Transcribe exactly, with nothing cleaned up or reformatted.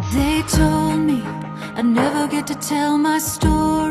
They told me I'd never get to tell my story.